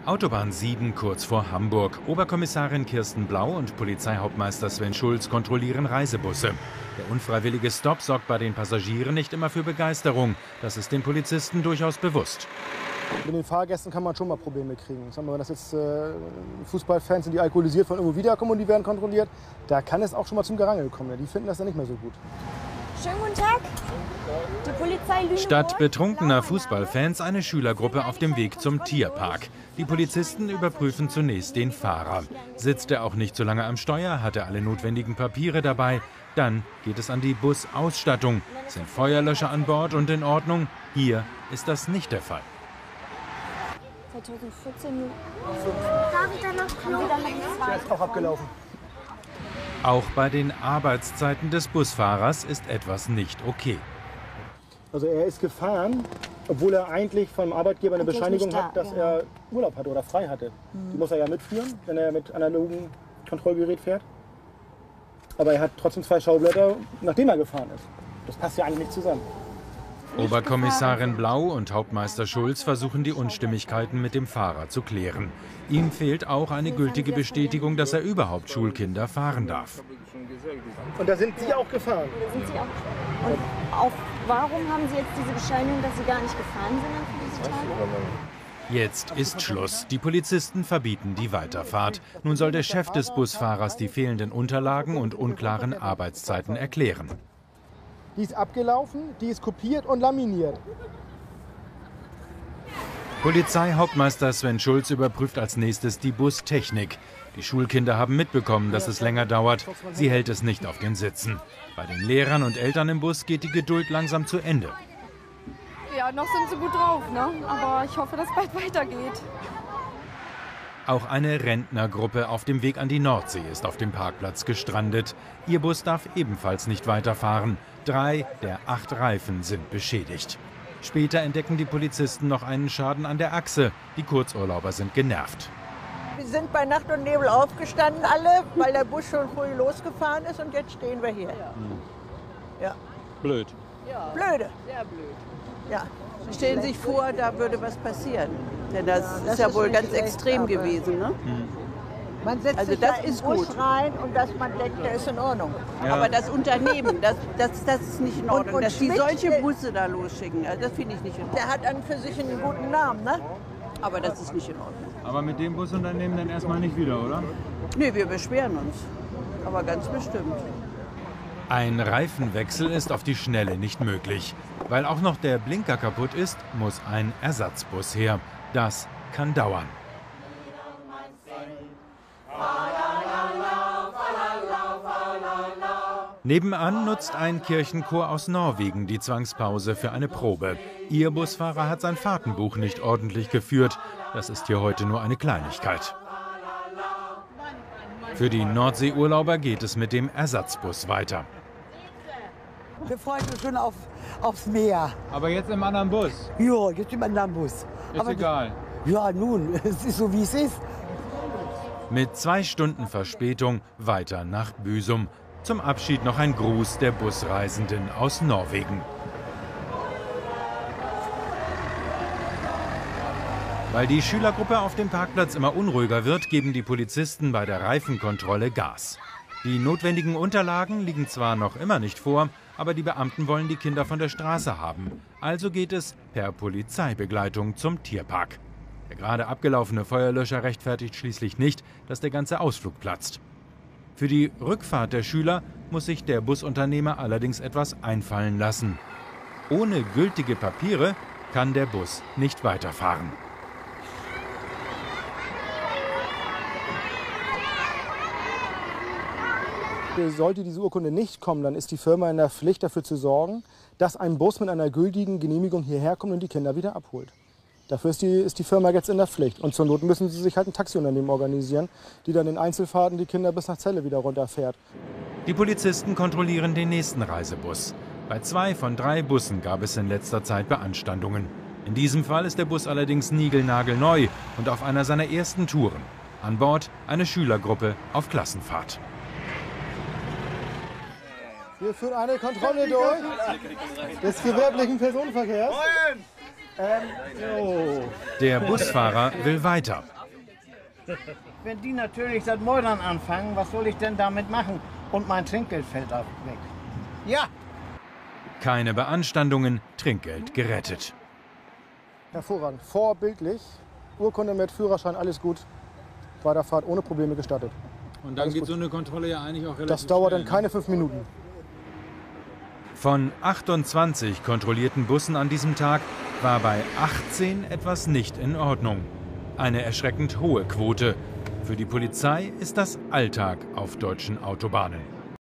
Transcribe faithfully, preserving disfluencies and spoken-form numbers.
Autobahn sieben kurz vor Hamburg. Oberkommissarin Kirsten Blau und Polizeihauptmeister Sven Schulz kontrollieren Reisebusse. Der unfreiwillige Stopp sorgt bei den Passagieren nicht immer für Begeisterung. Das ist den Polizisten durchaus bewusst. Mit den Fahrgästen kann man schon mal Probleme kriegen. Sagen wir, wenn das jetzt äh, Fußballfans sind, die alkoholisiert von irgendwo wiederkommen und die werden kontrolliert, da kann es auch schon mal zum Gerangel kommen. Die finden das dann nicht mehr so gut. Schönen guten Tag. Die Polizei Lüneburg. Statt betrunkener Fußballfans eine Schülergruppe auf dem Weg zum Tierpark. Die Polizisten überprüfen zunächst den Fahrer. Sitzt er auch nicht so lange am Steuer, hat er alle notwendigen Papiere dabei. Dann geht es an die Busausstattung. Sind Feuerlöscher an Bord und in Ordnung? Hier ist das nicht der Fall. zweitausendvierzehn. Haben Sie da noch Der ist auch abgelaufen. Auch bei den Arbeitszeiten des Busfahrers ist etwas nicht okay. Also er ist gefahren, obwohl er eigentlich vom Arbeitgeber eine Eigentlich Bescheinigung nicht da, hat, dass genau. er Urlaub hatte oder frei hatte. Die muss er ja mitführen, wenn er mit analogen Kontrollgerät fährt. Aber er hat trotzdem zwei Schaublätter, nachdem er gefahren ist. Das passt ja eigentlich nicht zusammen. Oberkommissarin Blau und Hauptmeister Schulz versuchen die Unstimmigkeiten mit dem Fahrer zu klären. Ihm fehlt auch eine gültige Bestätigung, dass er überhaupt Schulkinder fahren darf. Und da sind Sie auch gefahren? Sind Sie auch? Und auch warum haben Sie jetzt diese Bescheinigung, dass Sie gar nicht gefahren sind an diesem Tag? Jetzt ist Schluss. Die Polizisten verbieten die Weiterfahrt. Nun soll der Chef des Busfahrers die fehlenden Unterlagen und unklaren Arbeitszeiten erklären. Die ist abgelaufen, die ist kopiert und laminiert. Polizeihauptmeister Sven Schulz überprüft als nächstes die Bustechnik. Die Schulkinder haben mitbekommen, dass es länger dauert. Sie hält es nicht auf den Sitzen. Bei den Lehrern und Eltern im Bus geht die Geduld langsam zu Ende. Ja, noch sind sie gut drauf, ne? Aber ich hoffe, dass es bald weitergeht. Auch eine Rentnergruppe auf dem Weg an die Nordsee ist auf dem Parkplatz gestrandet. Ihr Bus darf ebenfalls nicht weiterfahren. Drei der acht Reifen sind beschädigt. Später entdecken die Polizisten noch einen Schaden an der Achse. Die Kurzurlauber sind genervt. Wir sind bei Nacht und Nebel aufgestanden alle, weil der Bus schon früh losgefahren ist und jetzt stehen wir hier. Ja. Blöd. Ja. Blöde. Sehr blöd. Ja. Stellen Sie sich vor, da würde was passieren. Denn das, ja, das ist ja ist wohl ganz schlecht, extrem gewesen. Ne? Hm. Man setzt also sich das da ist gut rein und dass man denkt, der ist in Ordnung. Ja. Aber das Unternehmen, das, das, das ist nicht in Ordnung. Und, und dass Schmidt, die solche Busse da losschicken, also das finde ich nicht in Ordnung. Der hat an für sich einen guten Namen, ne? Aber das ist nicht in Ordnung. Aber mit dem Busunternehmen dann erstmal nicht wieder, oder? Nee, wir beschweren uns. Aber ganz bestimmt. Ein Reifenwechsel ist auf die Schnelle nicht möglich. Weil auch noch der Blinker kaputt ist, muss ein Ersatzbus her. Das kann dauern. Nebenan nutzt ein Kirchenchor aus Norwegen die Zwangspause für eine Probe. Ihr Busfahrer hat sein Fahrtenbuch nicht ordentlich geführt. Das ist hier heute nur eine Kleinigkeit. Für die Nordseeurlauber geht es mit dem Ersatzbus weiter. Wir freuen uns schon auf, aufs Meer. Aber jetzt im anderen Bus? Ja, jetzt im anderen Bus. Ist Aber, egal. Ja, nun, es ist so, wie es ist. Mit zwei Stunden Verspätung weiter nach Büsum. Zum Abschied noch ein Gruß der Busreisenden aus Norwegen. Weil die Schülergruppe auf dem Parkplatz immer unruhiger wird, geben die Polizisten bei der Reifenkontrolle Gas. Die notwendigen Unterlagen liegen zwar noch immer nicht vor, aber die Beamten wollen die Kinder von der Straße haben. Also geht es per Polizeibegleitung zum Tierpark. Der gerade abgelaufene Feuerlöscher rechtfertigt schließlich nicht, dass der ganze Ausflug platzt. Für die Rückfahrt der Schüler muss sich der Busunternehmer allerdings etwas einfallen lassen. Ohne gültige Papiere kann der Bus nicht weiterfahren. Sollte diese Urkunde nicht kommen, dann ist die Firma in der Pflicht, dafür zu sorgen, dass ein Bus mit einer gültigen Genehmigung hierher kommt und die Kinder wieder abholt. Dafür ist die, ist die Firma jetzt in der Pflicht. Und zur Not müssen sie sich halt ein Taxiunternehmen organisieren, die dann in Einzelfahrten die Kinder bis nach Celle wieder runterfährt. Die Polizisten kontrollieren den nächsten Reisebus. Bei zwei von drei Bussen gab es in letzter Zeit Beanstandungen. In diesem Fall ist der Bus allerdings niegelnagelneu und auf einer seiner ersten Touren. An Bord eine Schülergruppe auf Klassenfahrt. Wir führen eine Kontrolle durch des gewerblichen Personenverkehrs. Ähm, so. Der Busfahrer will weiter. Wenn die natürlich seit morgen anfangen, was soll ich denn damit machen? Und mein Trinkgeld fällt auch weg. Ja! Keine Beanstandungen, Trinkgeld gerettet. Hervorragend. Vorbildlich. Urkunde mit Führerschein, alles gut. Weiterfahrt ohne Probleme gestattet. Und dann Alles geht gut. so eine Kontrolle ja eigentlich auch relativ Das dauert schnell, dann keine fünf Minuten. Von achtundzwanzig kontrollierten Bussen an diesem Tag war bei achtzehn etwas nicht in Ordnung. Eine erschreckend hohe Quote. Für die Polizei ist das Alltag auf deutschen Autobahnen.